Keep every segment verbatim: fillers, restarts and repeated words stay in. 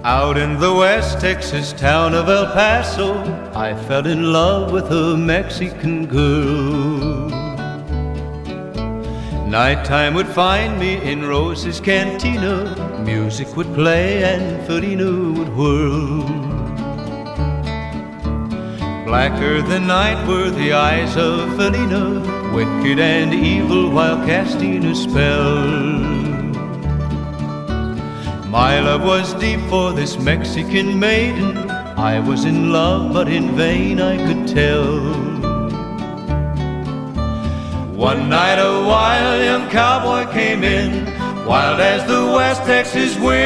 Out in the West Texas town of El Paso, I fell in love with a Mexican girl. Nighttime would find me in Rose's cantina. Music would play and Felina would whirl. Blacker than night were the eyes of Felina, wicked and evil while casting a spell. My love was deep for this Mexican maiden. I was in love, but in vain I could tell. One night a wild young cowboy came in, wild as the West Texas wind.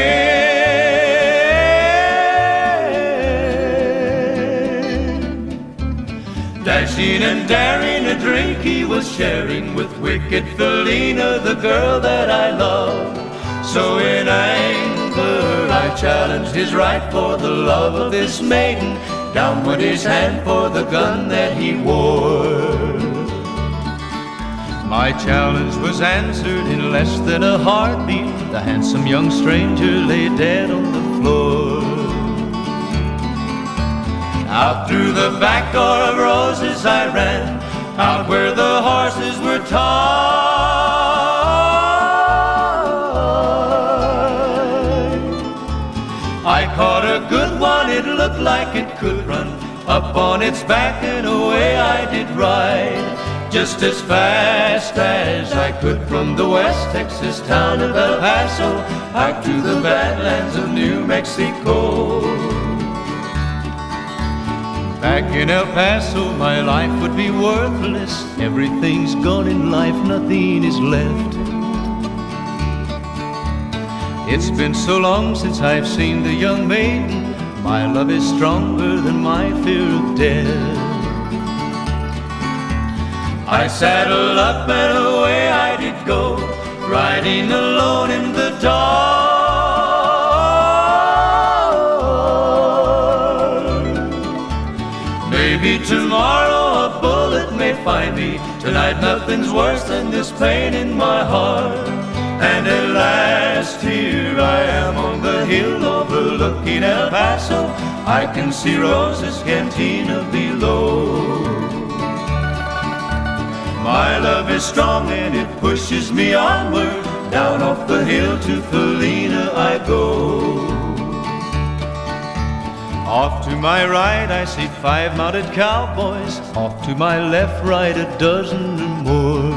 Dashing and daring, a drink he was sharing with wicked Felina, the girl that I loved. So in anger I challenged his right for the love of this maiden. Down went his hand for the gun that he wore. My challenge was answered in less than a heartbeat. The handsome young stranger lay dead on the floor. Out through the back door of Roses I ran, out where the horses were tied. I caught a good one, it looked like it could run. Up on its back and away I did ride, just as fast as I could from the West Texas town of El Paso out to the badlands of New Mexico. Back in El Paso my life would be worthless. Everything's gone in life, nothing is left. It's been so long since I've seen the young maiden. My love is stronger than my fear of death. I saddled up and away I did go, riding alone in the dark. Maybe tomorrow a bullet may find me. Tonight nothing's worse than this pain in my heart. And at last here I am on the hill overlooking El Paso. I can see Rose's cantina below. My love is strong and it pushes me onward. Down off the hill to Felina I go. Off to my right I see five mounted cowboys. Off to my left, right, a dozen or more.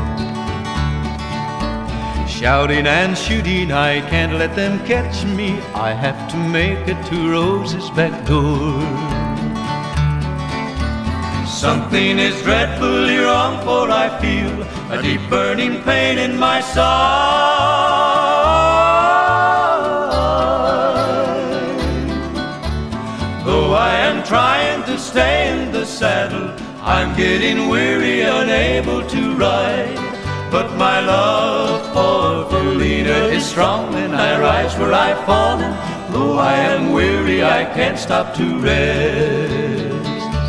Shouting and shooting, I can't let them catch me. I have to make it to Rose's back door. Something is dreadfully wrong, for I feel a deep burning pain in my side. Though I am trying to stay in the saddle, I'm getting weary, unable to ride. But my love for Felina is strong, and I rise where I've fallen. Though I am weary, I can't stop to rest.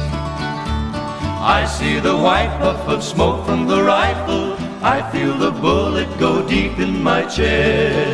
I see the white puff of smoke from the rifle. I feel the bullet go deep in my chest.